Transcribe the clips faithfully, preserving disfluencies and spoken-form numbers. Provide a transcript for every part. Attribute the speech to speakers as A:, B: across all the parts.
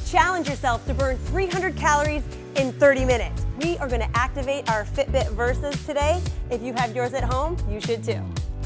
A: Challenge yourself to burn three hundred calories in thirty minutes. We are going to activate our Fitbit Versus today. If you have yours at home, you should too.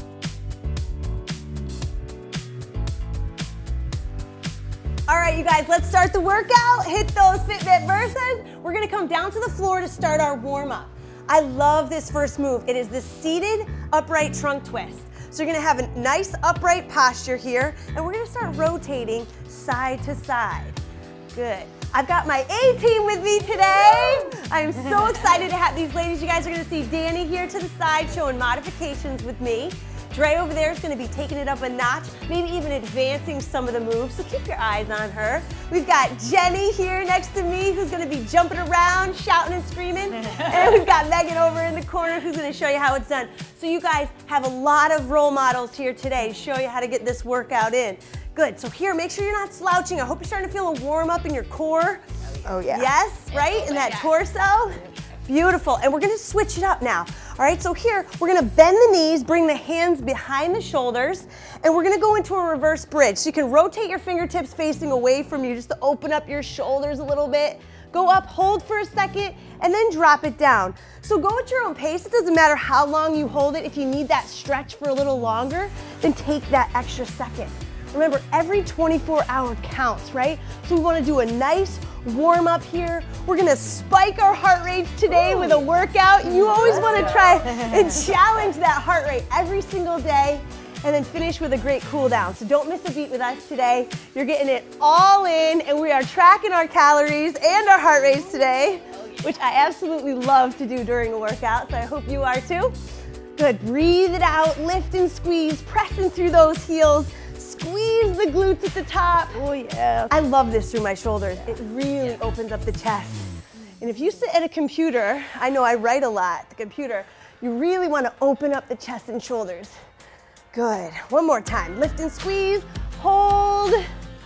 A: All right, you guys, let's start the workout. Hit those Fitbit Versus. We're going to come down to the floor to start our warm-up. I love this first move. It is the seated upright trunk twist. So you're gonna have a nice upright posture here, and we're gonna start rotating side to side. Good. I've got my A-team with me today. I'm so excited to have these ladies. You guys are gonna see Danny here to the side showing modifications with me. Dre over there is going to be taking it up a notch, maybe even advancing some of the moves, so keep your eyes on her. We've got Jenny here next to me who's going to be jumping around, shouting and screaming. And we've got Megan over in the corner who's going to show you how it's done. So you guys have a lot of role models here today to show you how to get this workout in. Good, so here, make sure you're not slouching. I hope you're starting to feel a warm up in your core. Oh yeah. Yes, right, in that torso. Beautiful, and we're gonna switch it up now. All right, so here, we're gonna bend the knees, bring the hands behind the shoulders, and we're gonna go into a reverse bridge. So you can rotate your fingertips facing away from you just to open up your shoulders a little bit. Go up, hold for a second, and then drop it down. So go at your own pace. It doesn't matter how long you hold it. If you need that stretch for a little longer, then take that extra second. Remember, every twenty-four hour counts, right? So we wanna do a nice warm up here. We're gonna spike our heart rates today Ooh. with a workout. You always wanna try and challenge that heart rate every single day, and then finish with a great cool down. So don't miss a beat with us today. You're getting it all in, and we are tracking our calories and our heart rates today, which I absolutely love to do during a workout, so I hope you are too. Good, breathe it out, lift and squeeze, pressing through those heels. Squeeze the glutes at the top. Oh yeah. I love this through my shoulders. It really yeah. opens up the chest. And if you sit at a computer, I know I write a lot at the computer, you really want to open up the chest and shoulders. Good. One more time. Lift and squeeze, hold,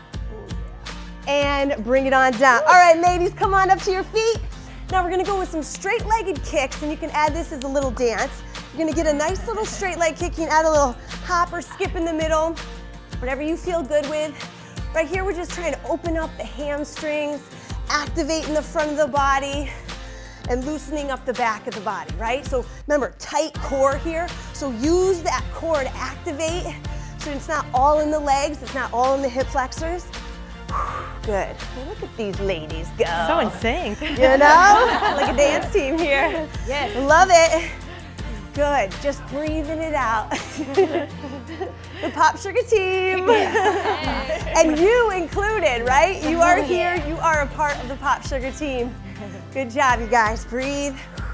A: and bring it on down. All right, ladies, come on up to your feet. Now we're gonna go with some straight-legged kicks, and you can add this as a little dance. You're gonna get a nice little straight leg kick. You can add a little hop or skip in the middle. Whatever you feel good with. Right here, we're just trying to open up the hamstrings, activating the front of the body, and loosening up the back of the body, right? So remember, tight core here. So use that core to activate so it's not all in the legs, it's not all in the hip flexors. Good. Look at these ladies go.
B: So in sync.
A: You know? Like a dance team here.
B: Yes.
A: Love it. Good, just breathing it out. The POPSUGAR team. And you included, right? You are here, you are a part of the POPSUGAR team. Good job, you guys. Breathe.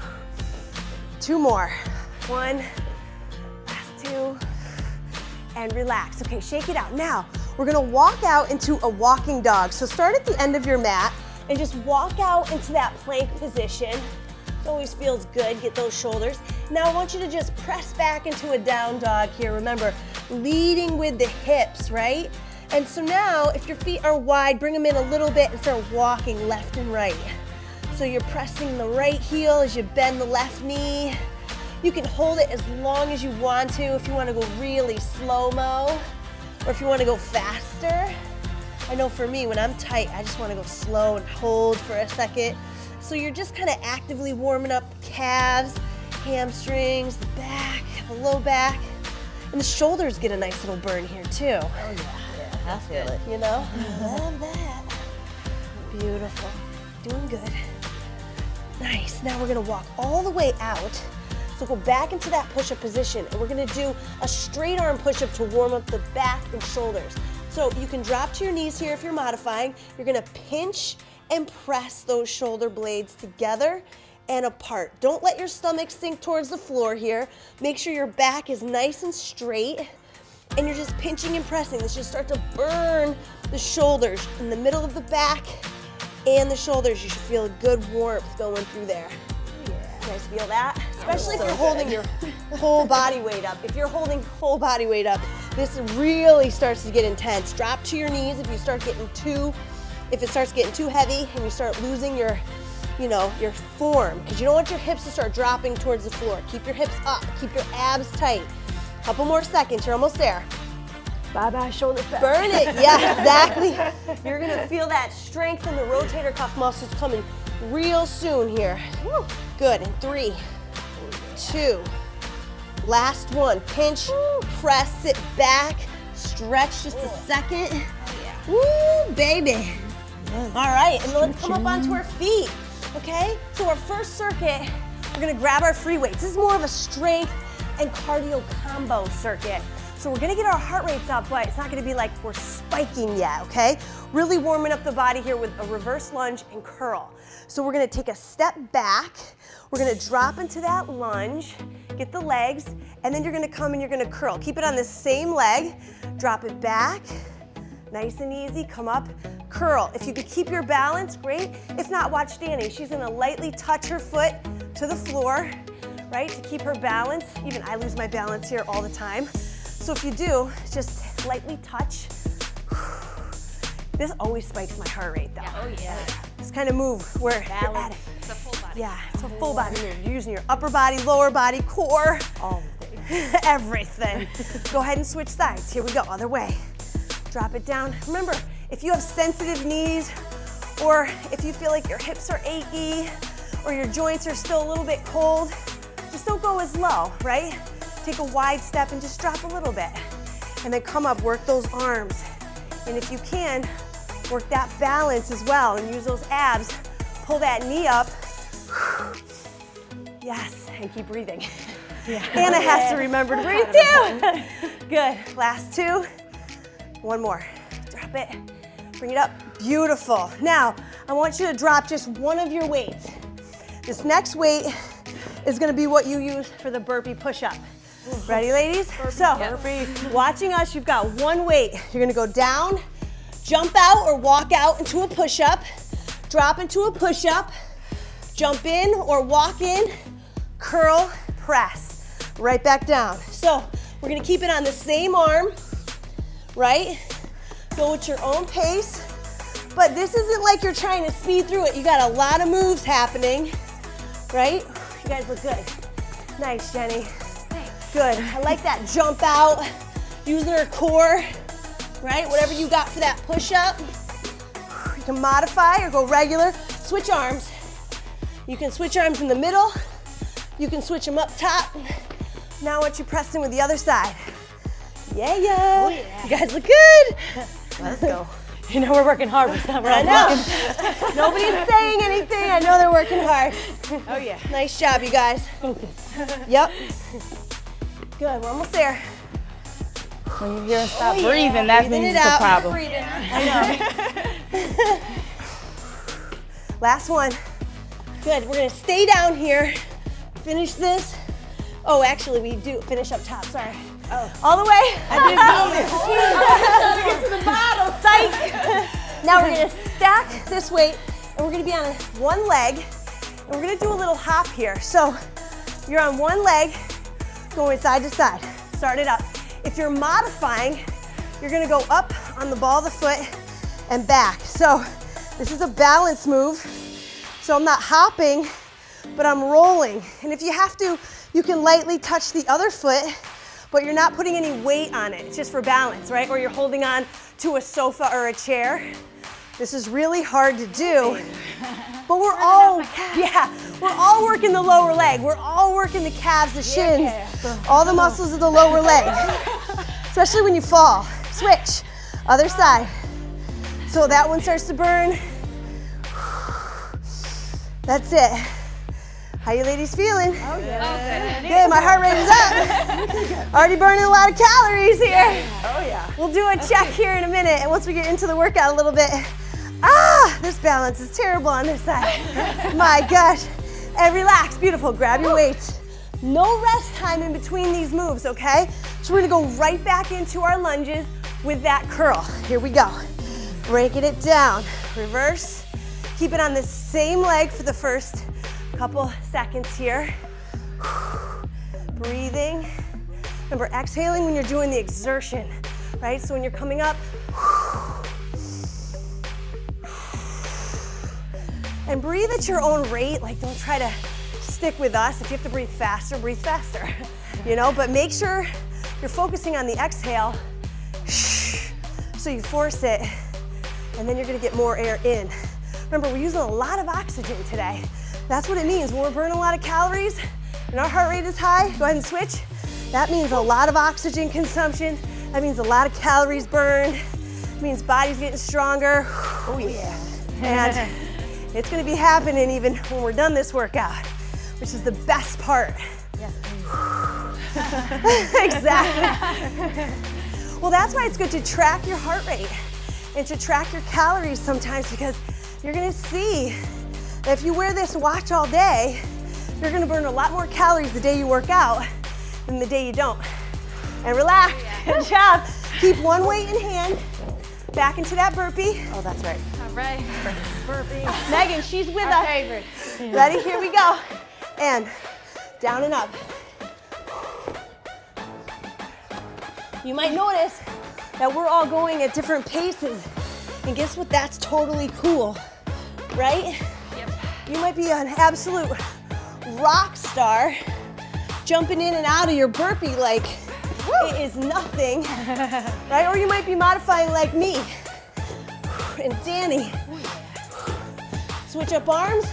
A: Two more. One, last two, and relax. Okay, shake it out. Now, we're gonna walk out into a walking dog. So start at the end of your mat and just walk out into that plank position. It always feels good, get those shoulders. Now I want you to just press back into a down dog here. Remember, leading with the hips, right? And so now, if your feet are wide, bring them in a little bit and start walking left and right. So you're pressing the right heel as you bend the left knee. You can hold it as long as you want to if you want to go really slow-mo, or if you want to go faster. I know for me, when I'm tight, I just want to go slow and hold for a second. So you're just kind of actively warming up the calves, hamstrings, the back, the low back, and the shoulders get a nice little burn here too. Oh yeah, yeah, I feel it. You know, love that. Beautiful, doing good. Nice, now we're gonna walk all the way out. So go back into that push-up position, and we're gonna do a straight arm push-up to warm up the back and shoulders. So you can drop to your knees here if you're modifying. You're gonna pinch and press those shoulder blades together and apart. Don't let your stomach sink towards the floor here. Make sure your back is nice and straight, and you're just pinching and pressing. This should start to burn the shoulders in the middle of the back and the shoulders. You should feel a good warmth going through there. Yeah. You guys feel that? Especially if you're holding your whole body weight up. If you're holding whole body weight up, this really starts to get intense. Drop to your knees if you start getting too If it starts getting too heavy and you start losing your, you know, your form, because you don't want your hips to start dropping towards the floor. Keep your hips up, keep your abs tight. Couple more seconds, you're almost there.
B: Bye-bye shoulder fat.
A: Burn it, yeah, exactly. You're gonna feel that strength in the rotator cuff muscles coming real soon here. Woo. Good, in three, two, last one. Pinch, Woo. Press it back, stretch just a second. Oh, yeah. Woo, baby. Yes. All right, and let's come up onto our feet, okay? So our first circuit, we're gonna grab our free weights. This is more of a strength and cardio combo circuit. So we're gonna get our heart rates up, but it's not gonna be like we're spiking yet, okay? Really warming up the body here with a reverse lunge and curl. So we're gonna take a step back, we're gonna drop into that lunge, get the legs, and then you're gonna come and you're gonna curl. Keep it on the same leg, drop it back, nice and easy, come up, curl. If you could keep your balance, great. If not, watch Danny. She's gonna lightly touch her foot to the floor, right, to keep her balance. Even I lose my balance here all the time. So if you do, just lightly touch. This always spikes my heart rate though. Yeah, oh yeah. This kind of move where you're at it.
B: It's a full body.
A: Yeah, it's a full body move. You're using your upper body, lower body, core. All things. Everything. Go ahead and switch sides. Here we go, other way. Drop it down. Remember, if you have sensitive knees, or if you feel like your hips are achy, or your joints are still a little bit cold, just don't go as low, right? Take a wide step and just drop a little bit. And then come up, work those arms. And if you can, work that balance as well and use those abs. Pull that knee up. Yes, and keep breathing. Yeah. Anna has to remember to breathe too. Good, last two. One more, drop it, bring it up, beautiful. Now, I want you to drop just one of your weights. This next weight is gonna be what you use for the burpee push-up. Ready, ladies? Burpee. So, burpee. Watching us, you've got one weight. You're gonna go down, jump out or walk out into a push-up, drop into a push-up, jump in or walk in, curl, press, right back down. So, we're gonna keep it on the same arm, right? Go at your own pace, but this isn't like you're trying to speed through it. You got a lot of moves happening, right? You guys look good. Nice, Jenny. Good, I like that jump out, using her core, right? Whatever you got for that push-up. You can modify or go regular. Switch arms. You can switch arms in the middle. You can switch them up top. Now I want you pressing with the other side. Yeah, yeah. Oh, yeah. You guys look good. Let's go.
B: You know we're working hard with that.
A: I know. Nobody's saying anything. I know they're working hard.
B: Oh, yeah.
A: Nice job, you guys. Yep. Good, we're almost there.
B: When you hear us stop
A: oh, yeah.
B: breathing, that
A: breathing
B: means
A: it
B: it's
A: out.
B: a problem.
A: Breathing. I know. Last one. Good, we're gonna stay down here. Finish this. Oh, actually, we do finish up top, sorry. Oh. All the way.
B: I didn't know this.
A: Get to the bottom, psych. Now we're gonna stack this weight, and we're gonna be on one leg, and we're gonna do a little hop here. So you're on one leg, going side to side. Start it up. If you're modifying, you're gonna go up on the ball of the foot and back. So this is a balance move. So I'm not hopping, but I'm rolling. And if you have to, you can lightly touch the other foot, but you're not putting any weight on it. It's just for balance, right? Or you're holding on to a sofa or a chair. This is really hard to do, but we're all, yeah, we're all working the lower leg. We're all working the calves, the shins, all the muscles of the lower leg, especially when you fall. Switch, other side. So that one starts to burn. That's it. How you ladies feeling?
B: Oh, yeah.
A: Good. Good, my heart rate is up. Already burning a lot of calories here.
B: Oh, yeah.
A: We'll do a check here in a minute, and once we get into the workout a little bit, ah, this balance is terrible on this side. My gosh. And relax, beautiful, grab your weights. No rest time in between these moves, okay? So we're gonna go right back into our lunges with that curl. Here we go. Breaking it down, reverse. Keep it on the same leg for the first couple seconds here. Breathing. Remember, exhaling when you're doing the exertion, right? So when you're coming up, and breathe at your own rate. Like, don't try to stick with us. If you have to breathe faster, breathe faster, you know? But make sure you're focusing on the exhale. So you force it, and then you're gonna get more air in. Remember, we're using a lot of oxygen today. That's what it means. When we're burning a lot of calories and our heart rate is high, go ahead and switch. That means a lot of oxygen consumption. That means a lot of calories burned. It means body's getting stronger. Oh yeah. And it's gonna be happening even when we're done this workout, which is the best part.
B: Yes,
A: Exactly. Well, that's why it's good to track your heart rate and to track your calories sometimes, because you're gonna see that if you wear this watch all day, you're gonna burn a lot more calories the day you work out than the day you don't. And relax, good job. Keep one weight in hand, back into that burpee.
B: Oh, that's right.
C: All right.
B: Burpee.
A: Megan, she's with
C: Our
A: us.
C: favorite.
A: Ready? Here we go. And down and up. You might notice that we're all going at different paces. And guess what? That's totally cool, right?
C: Yep.
A: You might be an absolute rock star jumping in and out of your burpee like it is nothing, right? Or you might be modifying like me and Danny. Switch up arms.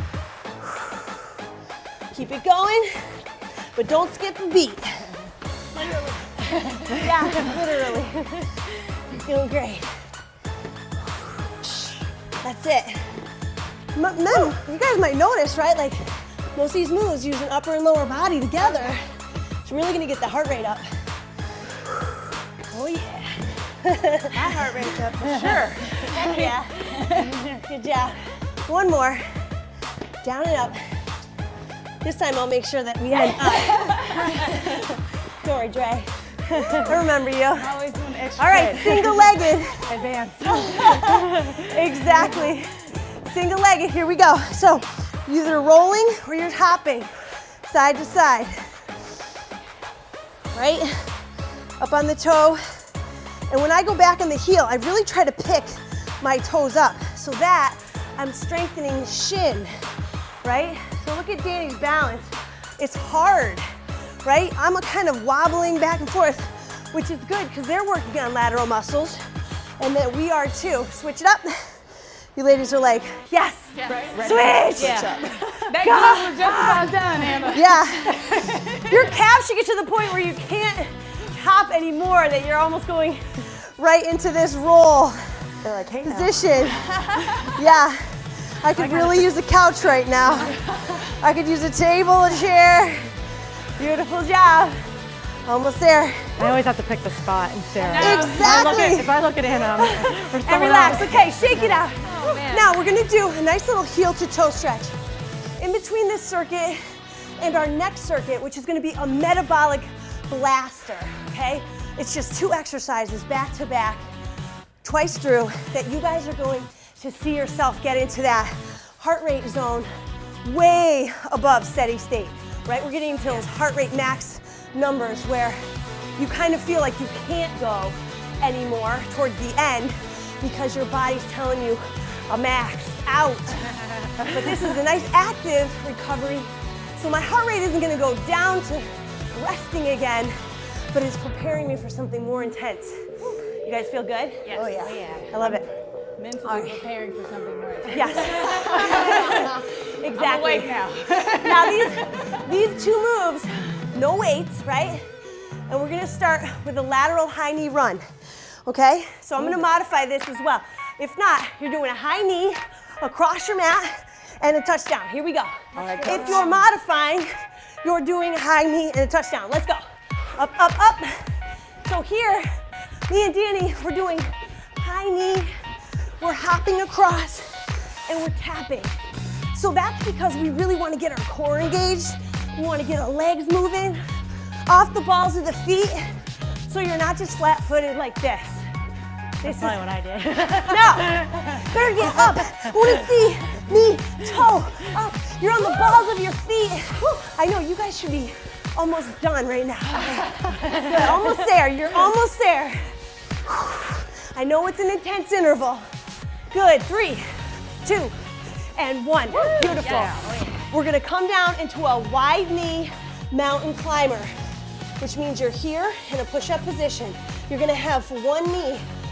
A: Keep it going, but don't skip a beat. Yeah, literally. Feeling great. That's it. M- then, you guys might notice, right? Like, most of these moves using upper and lower body together, it's really gonna get the heart rate up. Oh yeah.
B: My heart rate's up for sure.
A: Yeah. Good job. One more. Down and up. This time I'll make sure that we end up. Don't worry, Dre. I remember you.
C: Always doing extra.
A: All right, single-legged.
C: Advance.
A: Exactly. Single-legged, here we go. So, you're either rolling or you're hopping, side to side. Right? Up on the toe. And when I go back on the heel, I really try to pick my toes up so that I'm strengthening the shin, right? So look at Danny's balance. It's hard, right? I'm a kind of wobbling back and forth, which is good because they're working on lateral muscles, and that we are too. Switch it up. You ladies are like, yes,
C: Yeah.
A: switch.
C: Yeah. That God. We're just about done, Emma.
A: Yeah. Your calves should get to the point where you can't hop anymore, that you're almost going right into this roll
B: They're like, hey, now.
A: position. Yeah. I could really use a couch right now. I could use a table, a chair. Beautiful job. Almost there.
B: I always have to pick the spot and stare.
C: No.
A: Exactly.
B: If I look at Anna, or
A: And
B: someone
A: relax.
B: else.
A: Okay, shake it out.
C: Oh, man.
A: Now we're gonna do a nice little heel to toe stretch. In between this circuit and our next circuit, which is gonna be a metabolic blaster, okay? It's just two exercises back to back, twice through, that you guys are going to see yourself get into that heart rate zone way above steady state, right? We're getting into those heart rate max numbers where you kind of feel like you can't go anymore towards the end because your body's telling you a max out. But this is a nice active recovery. So my heart rate isn't gonna go down to resting again, but it's preparing me for something more intense. You guys feel good?
C: Yes.
A: Oh yeah.
C: Oh, yeah.
A: I love it.
C: Mentally
A: All right.
C: preparing for something more.
A: Yes. Exactly.
C: I'm awake now.
A: Now these, these two moves, no weights, right? And we're gonna start with a lateral high knee run, okay? So I'm gonna modify this as well. If not, you're doing a high knee across your mat and a touchdown. Here we go.
B: All right,
A: If you're modifying, you're doing a high knee and a touchdown. Let's go. Up, up, up. So here, me and Danny, we're doing high knee, we're hopping across, and we're tapping. So that's because we really want to get our core engaged. We want to get our legs moving off the balls of the feet, so you're not just flat-footed like this. This
B: That's probably what I did.
A: no, better get up. I want to see knee, toe, up. You're on the balls of your feet. Whew. I know you guys should be almost done right now. Good, almost there. You're almost there. Whew. I know it's an intense interval. Good. Three, two, and one. Beautiful.
C: Yeah.
A: We're gonna come down into a wide knee mountain climber, which means you're here in a push-up position. You're gonna have one knee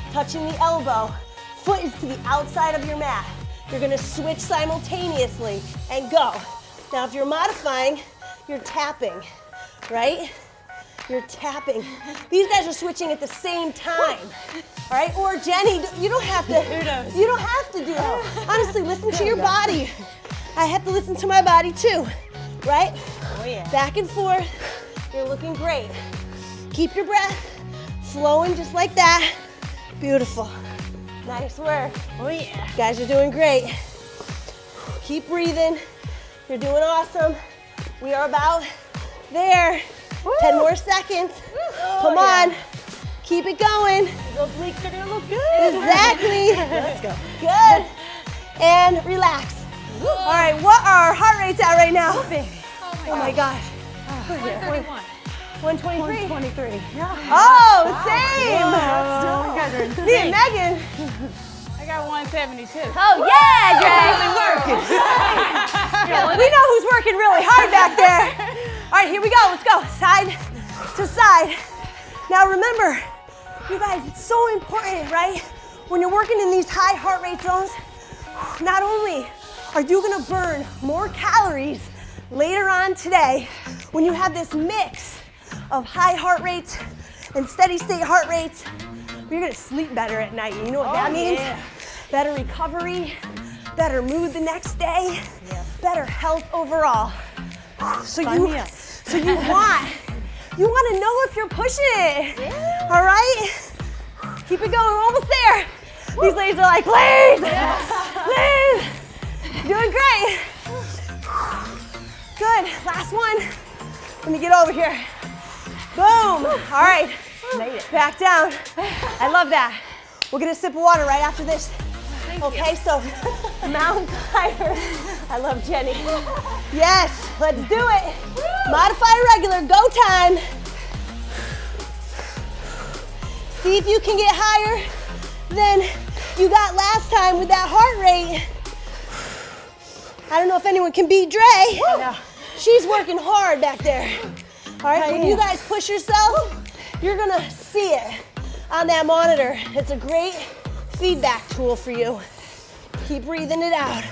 A: touching the elbow. Foot is to the outside of your mat. You're gonna switch simultaneously and go. Now, if you're modifying, you're tapping, right? You're tapping. These guys are switching at the same time, all right? Or Jenny, you don't have to, you don't have to do that. Honestly, listen to your body. I have to listen to my body too, right?
B: Oh yeah.
A: Back and forth, you're looking great. Keep your breath flowing just like that. Beautiful. Nice work.
B: Oh yeah.
A: Guys are doing great. Keep breathing. You're doing awesome. We are about there. Woo. ten more seconds.
B: Oh,
A: Come
B: yeah.
A: on. Keep it going.
B: Those leaks are gonna look good.
A: Exactly.
B: Let's go.
A: Good. And relax.
C: Woo.
A: All right, what are our heart rates at right now?
B: Oh, baby.
A: Oh my gosh.
C: one thirty-one.
A: one twenty-three.
B: one twenty-three. Yeah.
A: Oh, same.
B: Whoa, you guys are insane.
A: Me and Megan.
C: I got one seventy-two.
A: Oh yeah, Jay. Really working. Yeah, we know who's working really hard back there. All right, here we go. Let's go side to side. Now remember, you guys, it's so important, right? When you're working in these high heart rate zones, not only are you gonna burn more calories later on today, when you have this mix of high heart rates and steady state heart rates, you're gonna sleep better at night. You know what
B: Oh,
A: that means?
B: yeah.
A: Better recovery, better mood the next day,
B: Yes.
A: better health overall. So
B: Sign
A: you,
B: me up.
A: so you want, you want to know if you're pushing it.
B: Yeah.
A: All right? Keep it going. We're almost there. These ladies are like, please, please. Doing great. Good. Last one. Let me get over here. Boom. All right.
B: Made it.
A: Back down. I love that. We'll get a sip of water right after this.
C: Thank
A: Okay,
C: you.
A: so mountain climber. I love Jenny. Yes, let's do it. Modify regular, go time. See if you can get higher than you got last time with that heart rate. I don't know if anyone can beat Dre.
B: No.
A: She's working hard back there. All right, when you guys push yourself, you're gonna see it on that monitor. It's a great feedback tool for you. Keep breathing it out.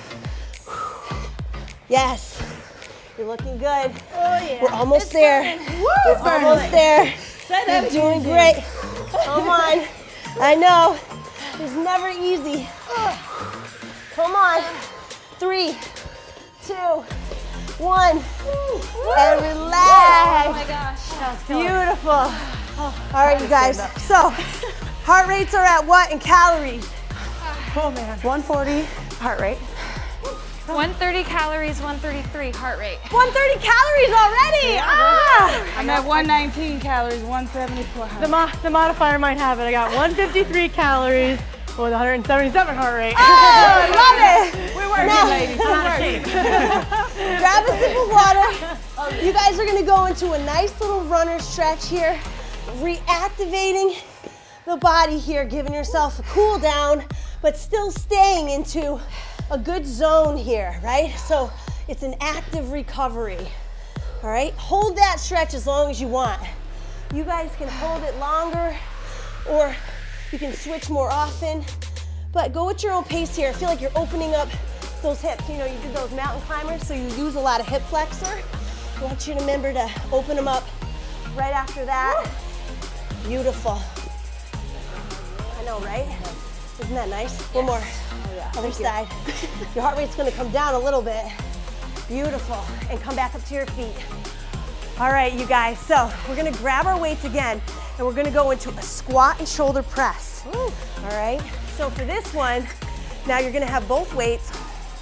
A: Yes, you're looking good.
C: Oh yeah.
A: We're almost
C: It's
A: there.
C: burning.
A: We're almost there.
C: Say that
A: You're doing great. Come on. I know. It's never easy. Come on. Three, two, one, and relax.
C: Oh my gosh.
A: Beautiful. All right, you guys. So, heart rates are at what in calories?
B: Oh man. one forty heart rate.
D: one thirty calories, one thirty-three heart rate.
A: one thirty calories already. Ah!
C: I'm at one nineteen calories, one seventy-four.
B: The, mo the modifier might have it. I got one fifty-three calories with one seventy-seven heart rate.
A: Oh, I love it.
C: We're working,
A: Now-
C: ladies. We're working.
A: Grab a sip of water. You guys are gonna go into a nice little runner stretch here, reactivating the body here, giving yourself a cool down, but still staying into a good zone here, right? So it's an active recovery, all right? Hold that stretch as long as you want. You guys can hold it longer, or you can switch more often, but go at your own pace here. I feel like you're opening up those hips. You know, you did those mountain climbers, so you use a lot of hip flexor. I want you to remember to open them up right after that. Beautiful. I know, right? Isn't that nice? One more. Other side. Your heart rate's gonna come down a little bit. Beautiful. And come back up to your feet. All right, you guys, so we're gonna grab our weights again, and we're gonna go into a squat and shoulder press. All right, so for this one, now you're gonna have both weights.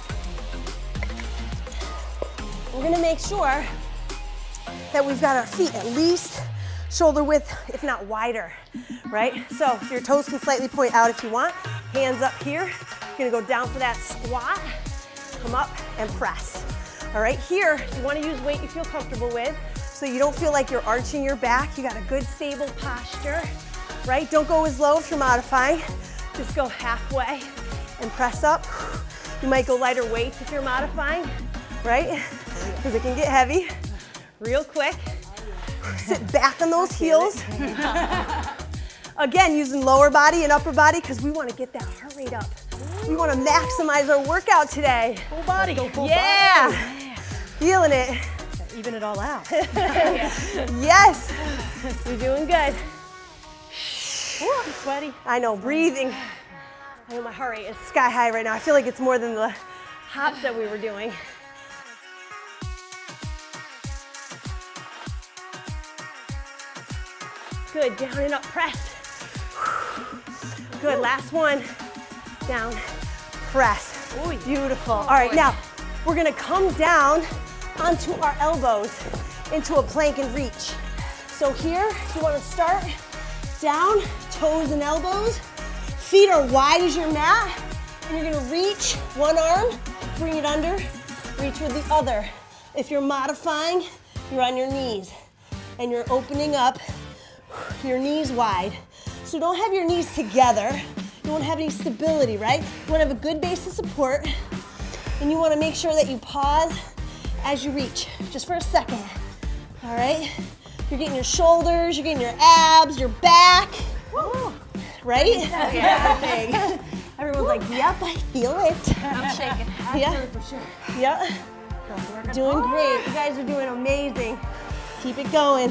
A: We're gonna make sure that we've got our feet at least shoulder width, if not wider, right? So your toes can slightly point out if you want. Hands up here. You're gonna go down for that squat, come up and press. All right, here, you wanna use weight you feel comfortable with so you don't feel like you're arching your back. You got a good stable posture, right? Don't go as low if you're modifying. Just go halfway and press up. You might go lighter weights if you're modifying, right? Because it can get heavy real quick. Sit back on those heels. Again, using lower body and upper body because we want to get that heart rate up. We want to maximize our workout today.
B: Full body. Go full
A: yeah.
B: body.
A: Feeling it.
B: Even it all out.
A: Yes. You're doing good.
B: Ooh, I'm sweaty.
A: I know, breathing. I know my heart rate is sky high right now. I feel like it's more than the hops that we were doing. Good, down and up, press. Good, last one. Down, press. Ooh, beautiful. All right, now we're gonna come down onto our elbows into a plank and reach. So here, you wanna start down, toes and elbows. Feet are wide as your mat, and you're gonna reach one arm, bring it under, reach with the other. If you're modifying, you're on your knees, and you're opening up your knees wide. So don't have your knees together. You won't have any stability, right? You wanna have a good base of support, and you wanna make sure that you pause as you reach, just for a second, all right? You're getting your shoulders, you're getting your abs, your back, woo, right? Yeah. Everyone's like, yep, I feel it.
D: I'm shaking.
A: Yeah, for sure. Yep. Doing great. You guys are doing amazing. Keep it going.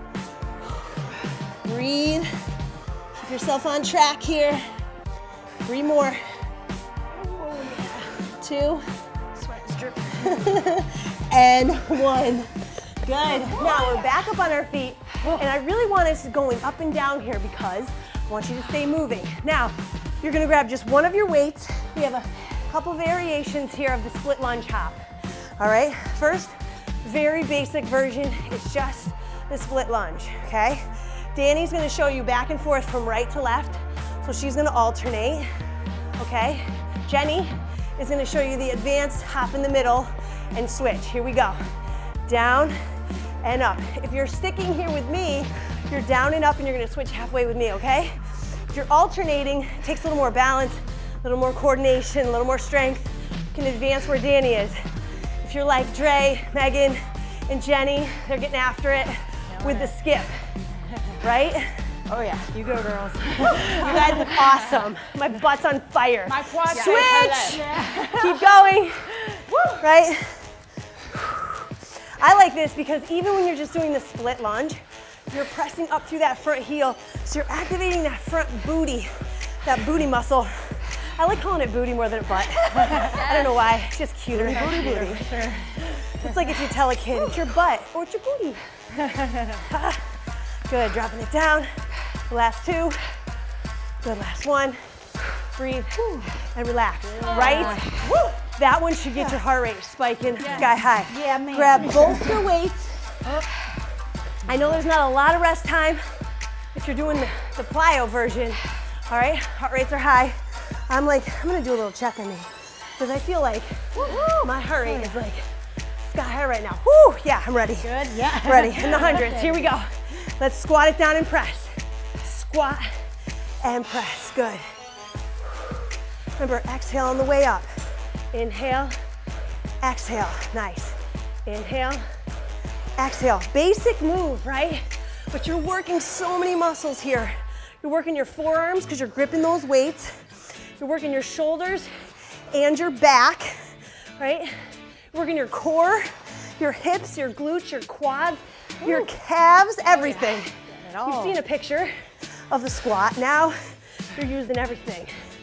A: Breathe. Keep yourself on track here. Three more. Two.
D: Sweat's dripping.
A: And one. Good. Now we're back up on our feet, and I really want us going up and down here because I want you to stay moving. Now, you're gonna grab just one of your weights. We have a couple variations here of the split lunge hop. All right, first, very basic version. It's just the split lunge, okay? Danny's gonna show you back and forth from right to left, so she's gonna alternate, okay? Jenny is gonna show you the advanced hop in the middle and switch. Here we go. Down and up. If you're sticking here with me, you're down and up and you're gonna switch halfway with me, okay? If you're alternating, it takes a little more balance, a little more coordination, a little more strength. You can advance where Danny is. If you're like Dre, Megan, and Jenny, they're getting after it with the skip, right?
B: Oh yeah, you go girls.
A: You guys look awesome. My butt's on fire.
C: My quads.
A: Switch! Keep going, right? I like this because even when you're just doing the split lunge, you're pressing up through that front heel, so you're activating that front booty, that booty muscle. I like calling it booty more than a butt. I don't know why, it's just cuter. Booty, booty. Sure. It's like if you tell a kid, it's your butt or it's your booty. Good, dropping it down. Last two. Good, last one. Breathe and relax, right? Woo. That one should get your heart rate spiking sky high.
C: Yeah, man.
A: Grab both your weights. I know there's not a lot of rest time if you're doing the, the plyo version. All right, heart rates are high. I'm like, I'm gonna do a little check on me because I feel like my heart rate is like sky high right now. Woo, yeah, I'm ready. Good, yeah. Ready, in the hundreds, here we go. Let's squat it down and press. Squat and press, good. Remember, exhale on the way up. Inhale, exhale, nice. Inhale, exhale. Basic move, right? But you're working so many muscles here. You're working your forearms because you're gripping those weights. You're working your shoulders and your back, right? You're working your core, your hips, your glutes, your quads, your calves, everything. You've seen a picture of the squat. Now you're using everything.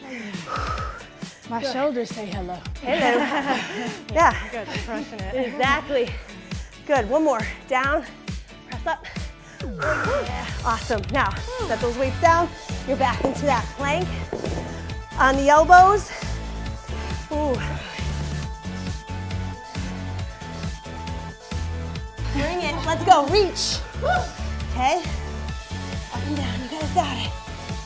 C: My Good. Shoulders say hello.
A: Hello. Yeah.
B: Good, I'm crushing it.
A: Exactly. Good, one more. Down, press up. Yeah. Awesome. Now, set those weights down. You're back into that plank. On the elbows. Ooh. Bring it. Let's go. Reach. Okay. Up and down. You guys got it.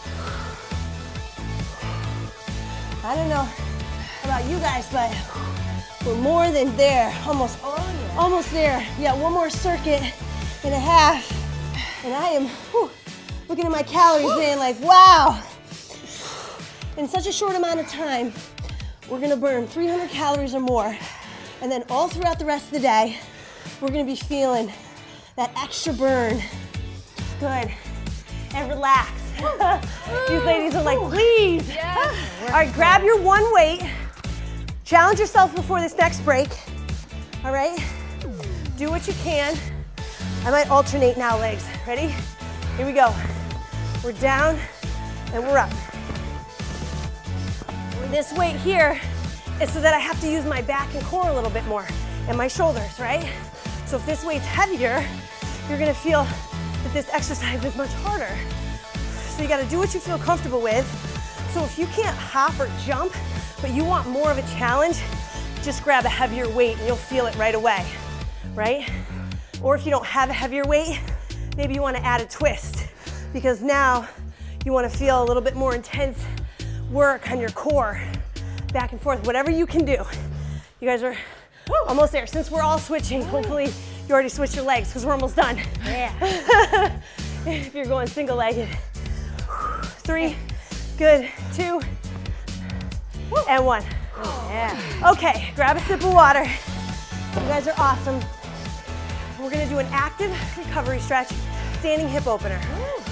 A: I don't know about you guys, but we're more than there. Almost, oh, yeah. almost there. Yeah, one more circuit and a half. And I am whew, looking at my calories Woo. saying like, wow. In such a short amount of time, we're gonna burn three hundred calories or more. And then all throughout the rest of the day, we're gonna be feeling that extra burn. Good. And relax. These ladies are like, please.
D: Yes.
A: All right, grab your one weight. Challenge yourself before this next break. All right? Do what you can. I might alternate now, legs. Ready? Here we go. We're down and we're up. This weight here is so that I have to use my back and core a little bit more and my shoulders, right? So if this weight's heavier, you're gonna feel that this exercise is much harder. So you gotta do what you feel comfortable with. So if you can't hop or jump, but you want more of a challenge, just grab a heavier weight and you'll feel it right away, right? Or if you don't have a heavier weight, maybe you wanna add a twist because now you wanna feel a little bit more intense work on your core, back and forth, whatever you can do. You guys are almost there. Since we're all switching, hopefully you already switched your legs because we're almost done. Yeah. If you're going single-legged. Three, good, two, and one. Yeah. Okay, grab a sip of water. You guys are awesome. We're gonna do an active recovery stretch, standing hip opener.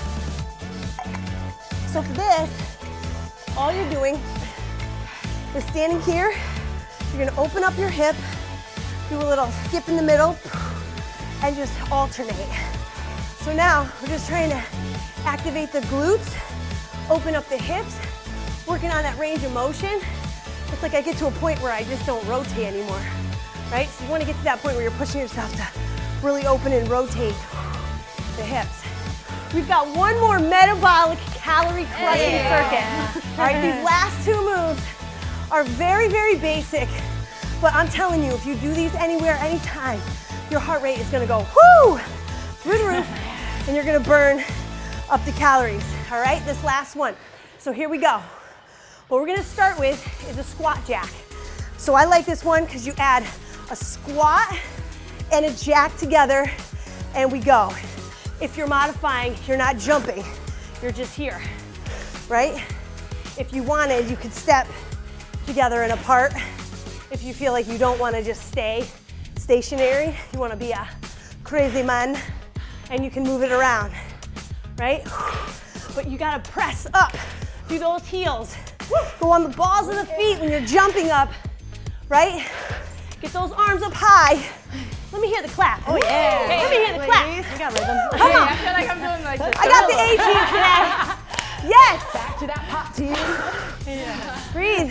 A: So for this, all you're doing is standing here. You're gonna open up your hip, do a little skip in the middle, and just alternate. So now we're just trying to activate the glutes, open up the hips, working on that range of motion. It's like I get to a point where I just don't rotate anymore, right? So you wanna get to that point where you're pushing yourself to really open and rotate the hips. We've got one more metabolic calorie crushing
D: yeah.
A: circuit. All right, these last two moves are very, very basic, but I'm telling you, if you do these anywhere, anytime, your heart rate is gonna go whoo, through the roof, and you're gonna burn up the calories, all right? This last one. So here we go. What we're gonna start with is a squat jack. So I like this one because you add a squat and a jack together, and we go. If you're modifying, you're not jumping, you're just here, right? If you wanted, you could step together and apart. If you feel like you don't want to just stay stationary, you want to be a crazy man, and you can move it around, right? But you got to press up through those heels. Go on the balls of the feet when you're jumping up, right? Get those arms up high. Let me hear the clap. Oh yeah. Hey, let me hear the clap.
B: We got rhythm.
A: Come on.
D: I feel like I'm doing like this.
A: I got the A team today. Yes.
C: Back to that pop team.
B: Yeah.
A: Breathe.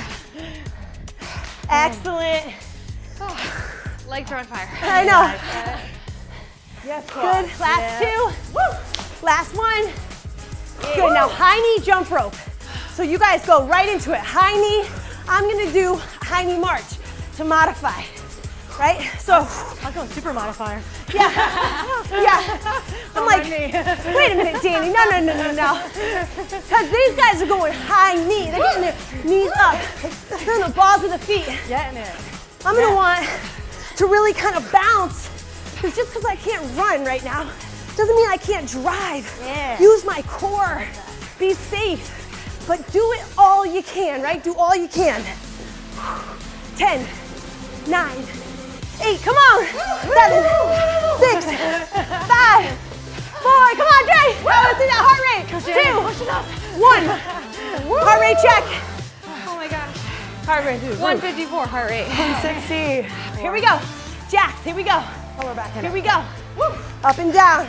A: Excellent.
D: Legs are on fire.
A: I know.
C: Yes,
A: Good. Last two. Woo. Last one. Good. Now high knee jump rope. So you guys go right into it. High knee. I'm gonna do high knee march to modify. Right? So
B: I'm going super modifier.
A: yeah. Yeah. I'm like, wait a minute, Danny. No, no, no, no, no. Because these guys are going high knee. They're getting their knees up. They're in the balls of the feet.
B: Getting it.
A: I'm gonna want to really kind of bounce. Because just because I can't run right now doesn't mean I can't drive.
B: Yeah.
A: Use my core. Be safe. But do it all you can, right? Do all you can. Ten, nine, eight, come on. Seven, six, five, four, come on, Dre. Let's see that heart rate. Two, one. Heart rate check.
D: Oh my gosh.
A: Heart rate, dude.
D: one fifty-four heart rate.
B: one sixty.
A: Here we go. Jacks, here we go.
B: Oh, we're back in
A: Here
B: it.
A: we go. Woo. Up and down.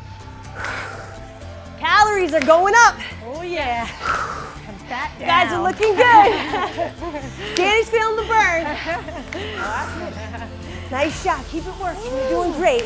A: Calories are going up.
B: Oh yeah. Come back
A: You
B: down.
A: guys are looking good. Danny's feeling the burn. Nice shot. Keep it working. You're doing great.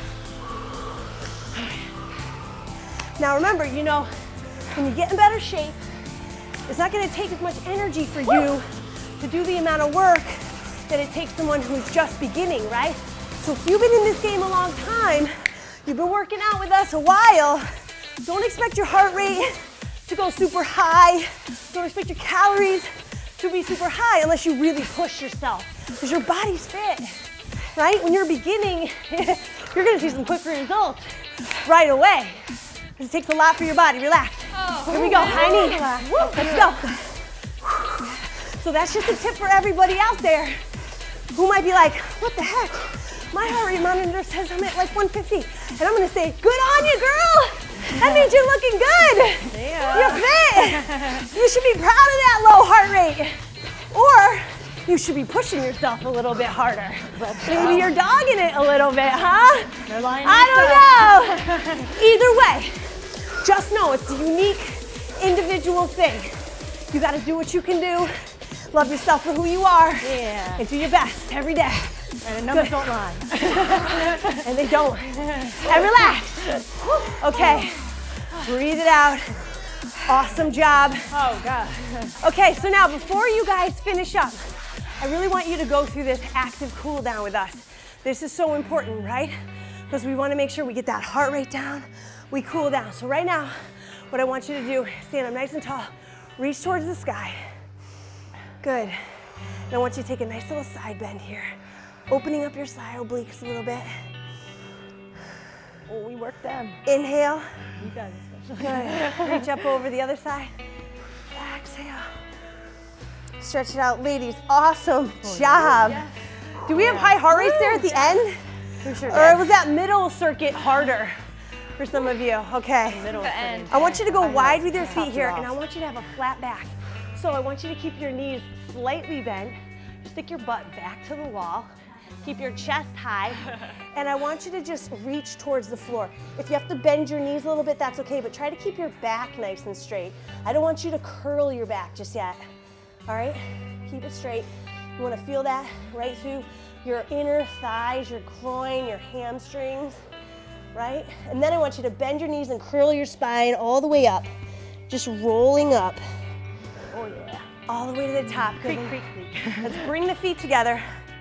A: Now remember, you know, when you get in better shape, it's not going to take as much energy for you to do the amount of work that it takes someone who's just beginning, right? So if you've been in this game a long time, you've been working out with us a while, don't expect your heart rate to go super high. Don't expect your calories to be super high unless you really push yourself, because your body's fit, right? When you're beginning, you're gonna see some quick results right away. It takes a lot for your body. Relax.
D: Oh.
A: Here we go, high knee. Let's go. So that's just a tip for everybody out there who might be like, what the heck? My heart rate monitor says I'm at like one fifty. And I'm gonna say, good on you, girl. That means you're looking good.
B: Yeah.
A: You're fit. You should be proud of that low heart rate. Or you should be pushing yourself a little bit harder. Maybe you're dogging it a little bit, huh?
B: They're lying
A: I don't know. Either way, just know it's a unique, individual thing. You gotta do what you can do. Love yourself for who you are.
B: Yeah.
A: And do your best every day.
B: And the numbers don't lie.
A: And they don't. And relax. Okay, breathe it out. Awesome job.
B: Oh, God.
A: Okay, so now before you guys finish up, I really want you to go through this active cool down with us. This is so important, right? Because we want to make sure we get that heart rate down, we cool down. So right now, what I want you to do, stand up nice and tall, reach towards the sky. Good. And I want you to take a nice little side bend here, opening up your side obliques a little bit.
B: Oh, we worked them.
A: Inhale.
B: You guys especially.
A: Good. Reach up over the other side. Exhale. Stretch it out, ladies. Awesome job. Yes. Do we have high heart rates there at the end?
B: We sure
A: Or
B: did.
A: was that middle circuit harder for some of you? Okay.
B: Middle
D: The end.
A: I want you to go wide with your feet
B: Topped it
A: here,
B: off.
A: and I want you to have a flat back. So I want you to keep your knees slightly bent. Stick your butt back to the wall. Keep your chest high. And I want you to just reach towards the floor. If you have to bend your knees a little bit, that's okay, but try to keep your back nice and straight. I don't want you to curl your back just yet. All right? Keep it straight. You want to feel that right through your inner thighs, your groin, your hamstrings, right? And then I want you to bend your knees and curl your spine all the way up. Just rolling up.
B: Oh, yeah.
A: All the way to the top. Good.
B: Creak, creak, creak.
A: Let's bring the feet together.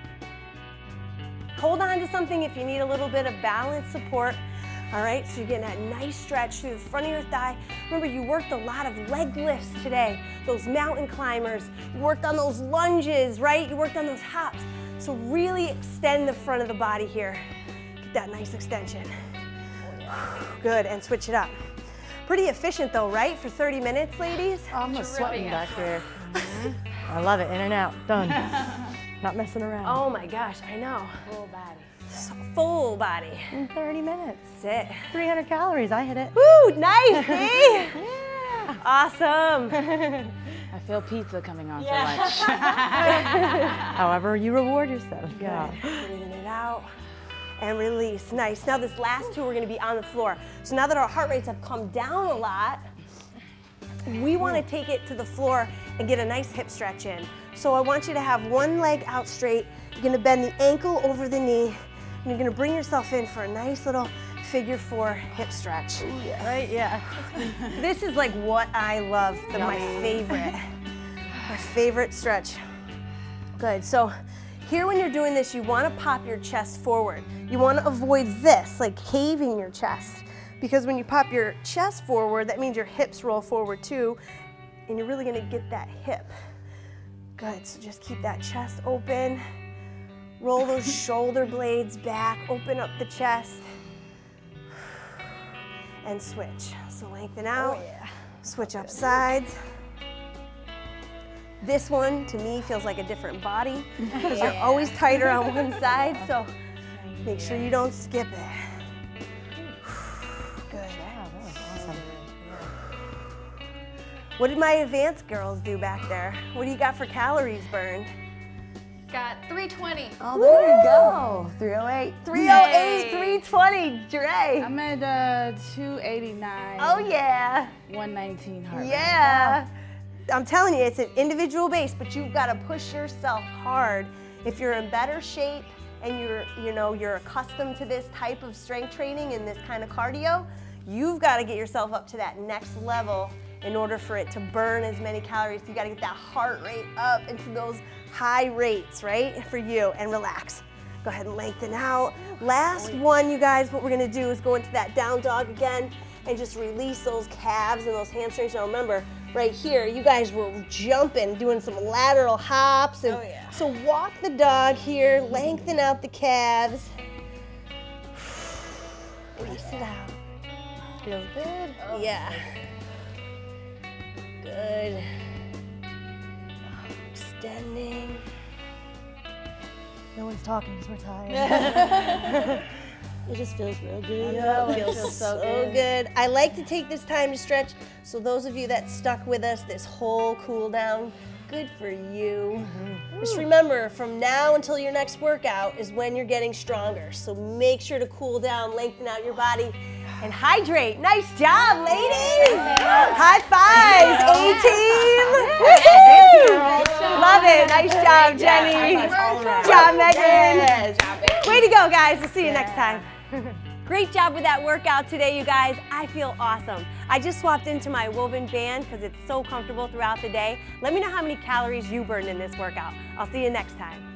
A: Hold on to something if you need a little bit of balance support. All right, so you're getting that nice stretch through the front of your thigh. Remember, you worked a lot of leg lifts today, those mountain climbers. You worked on those lunges, right? You worked on those hops. So really extend the front of the body here. Get that nice extension. Good, and switch it up. Pretty efficient though, right? For thirty minutes, ladies?
B: Oh, I'm sweating back here. Mm-hmm. I love it, in and out, done. Not messing around.
A: Oh my gosh, I know.
B: Full body.
A: So full body.
B: In thirty minutes.
A: That's it.
B: three hundred calories, I hit it.
A: Woo, nice, see?
B: Yeah.
A: Awesome.
C: I feel pizza coming on
A: Yeah.
C: for lunch.
B: However you reward yourself. Yeah.
A: Breathing it out and release. Nice. Now this last two, we're gonna be on the floor. So now that our heart rates have come down a lot, we wanna take it to the floor and get a nice hip stretch in. So I want you to have one leg out straight. You're gonna bend the ankle over the knee, and you're gonna bring yourself in for a nice little figure four hip stretch.
B: Ooh, yeah. Right, yeah.
A: This is like what I love, the, my favorite, my favorite stretch. Good, so here when you're doing this, you wanna pop your chest forward. You wanna avoid this, like caving your chest, because when you pop your chest forward, that means your hips roll forward too, and you're really gonna get that hip. Good, so just keep that chest open. Roll those shoulder blades back, open up the chest, and switch. So lengthen out,
B: Oh, yeah.
A: switch up sides. This one, to me, feels like a different body because you're always tighter on one side, so make sure you don't skip it. Good.
B: Wow, that was awesome.
A: What did my advanced girls do back there? What do you got for calories burned?
D: Got three twenty.
C: Oh, there you go. three oh eight.
A: three oh eight,
D: Yay.
A: three twenty, Dre.
C: I'm at uh, two eighty-nine.
A: Oh yeah.
C: one nineteen heart rate.
A: Yeah. I'm telling you, it's an individual base, but you've got to push yourself hard. If you're in better shape and you're, you know, you're accustomed to this type of strength training and this kind of cardio, you've got to get yourself up to that next level in order for it to burn as many calories. You got to get that heart rate up into those high rates, right, for you, and relax. Go ahead and lengthen out. Last one, you guys, what we're gonna do is go into that down dog again and just release those calves and those hamstrings. Now remember, right here, you guys were jumping, doing some lateral hops. And
B: Oh, yeah.
A: so walk the dog here, lengthen out the calves. Release it out.
B: Feels good.
A: Yeah. Good. Extending.
B: No one's talking because we're tired.
A: It just feels real good.
B: know,
A: it
B: it
A: feels,
B: feels
A: so,
B: so
A: good.
B: good.
A: I like to take this time to stretch, so those of you that stuck with us this whole cool down, good for you. Mm-hmm. Just remember, from now until your next workout is when you're getting stronger, so make sure to cool down, lengthen out your body, and hydrate. Nice job, ladies! High fives, A-team! Love it. Nice job, Jenny. Good job, Megan. Way to go, guys. We'll see you next time. Great job with that workout today, you guys. I feel awesome. I just swapped into my woven band because it's so comfortable throughout the day. Let me know how many calories you burned in this workout. I'll see you next time.